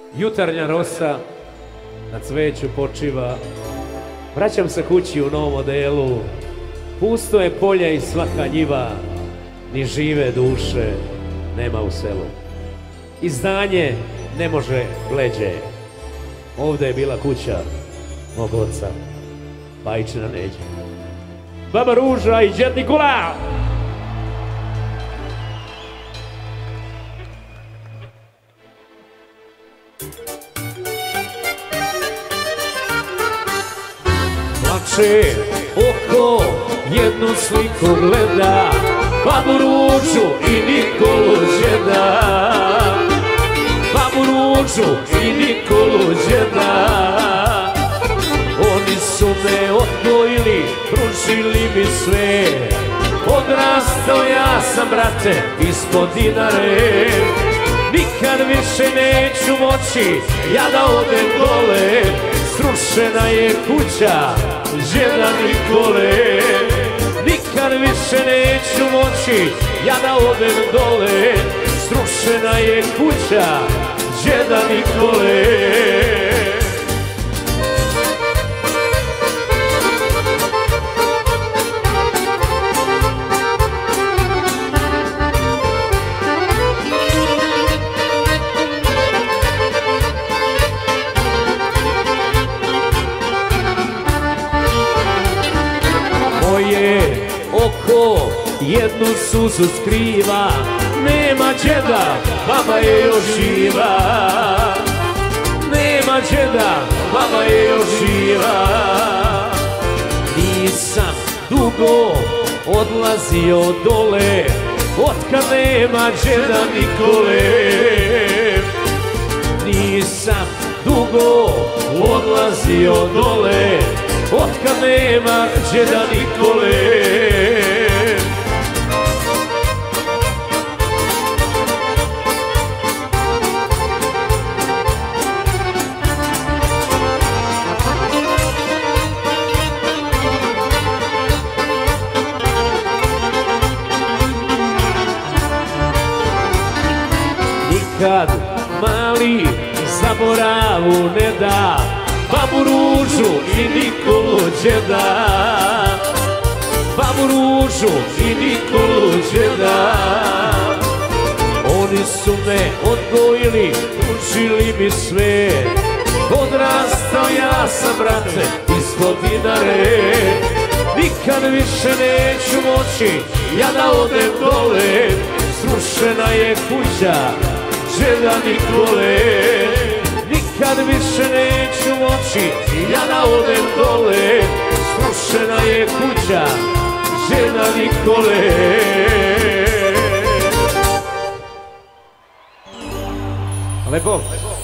Jutarnja rosa na cveću počiva. Vraćam se kući u novom modelu. Pusto je polje i svaka njiva, ni žive duše nema u selu. Izdanje ne može bleđe. Ovdje je bila kuća mog oca, bajčina Neđe. Baba Ruža i Đed Nikola! Plače oko, jednu sliku gleda, Babu Ružu i Nikolu Đeda. Babu Ružu i Nikolu Đeda. Oni su me odgojili, pružili mi sve. Odrastao ja sam, brate, ispod Dinare. Nikad više neću moći ja da odem dole. Srušena je kuća Đeda Nikole. Nikad više neću moći ja da odem dole. Srušena je kuća Đeda Nikole. Moje oko jednu suzu skriva, nema Đeda, baba je još živa. Nema Đeda, baba je još živa. Nisam dugo odlazio dole, otkad nema Đeda Nikole. Nisam dugo odlazio dole, otkad nema Đeda Nikole. Nikad mali zaboravu ne da, Babu Ružu i Nikolu Đeda. Babu Ružu i Nikolu Đeda. Oni su me odgojili, učili mi sve. Odrastao ja sam, brate, ispod Dinare. Nikad više neću moći ja da odem dole. Srušena je kuća Đeda Nikole. Nikad više neću moći ja da odem dole. Srušena je kuća Đeda Nikole. Lepo.